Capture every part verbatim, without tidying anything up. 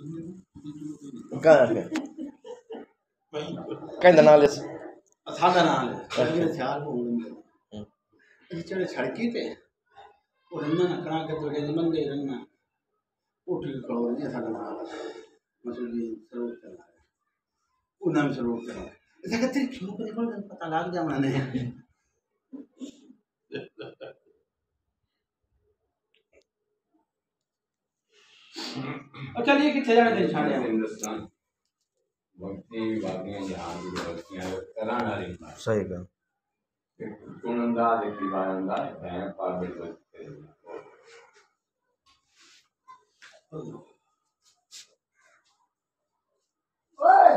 कहंदा नाल सादा नाल है ख्याल हो चढ़े सड़की ते और रन्ना करा के तो के मंदे रन्ना उठ के खड़ो नहीं सादा नाल मसूली सरोवर चला उन्ना में सरोवर चला ऐसा कि तेरी क्यों को निकल पता लग जा मैंने अच्छा ये किथे जाने थे छाड़े हिंदुस्तान वक्ती वादियां जहां की वक्तियां कराना रही सही का सुनंदा देखी बारंदा है पागल बनते ओए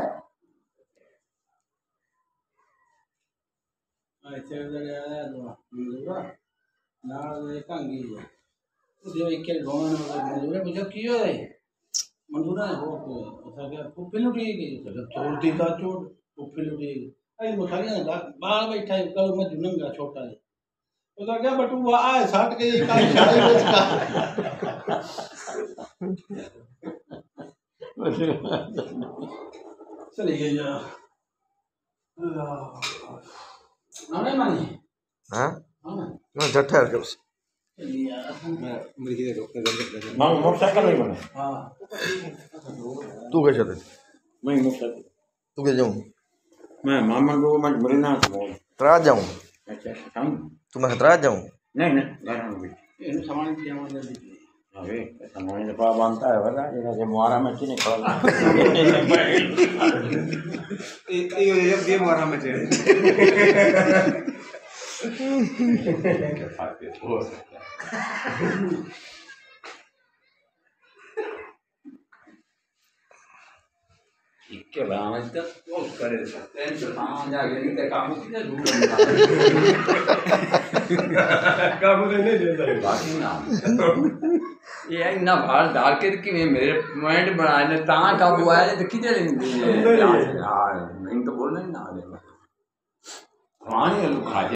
ऐसे जगह आया तो मंजूरा नाल कांगी उसे एक के गांव में मंजूरा मुझे कियो है मंजूरा हो को ऐसा क्या को पेलुटी गई तो छोड़ती था छोड़ को पेलुटी आई मुखारी ना बाल बैठा है कल मैं जुनंगा छोटा है तो क्या बटू आए साठ के का शादी बच का चली गई जा नाने मानी हां हां मैं जट्ठा कर मैं मेरी के रोक कर मां मोटरसाइकिल नहीं बने हां तू कैसे थे मैं मोटरसाइकिल तू के जाऊं मैं मामा को मैं मरना था तरा जाऊं अच्छा हम तू मैं तरा जाऊं नहीं नहीं घर में भी ये सामान की हमारे दी अबे सामान से पा बनता है वाला ये जो मुहारा में चीनी पड़ा ये ये ये मुहारा में चीनी क्या बात है हो सकता है इक्के बार तक वो करे सकते हैं तो हाँ जाके नहीं देखा मुझे क्या दूर काबू नहीं देता है बाकी ना ये है ना बाहर डाल के कि मेरे माइंड बनाने तां काबू आया तो किधर लेंगे यार मैं तो बोल नहीं ना हाँ ये लोग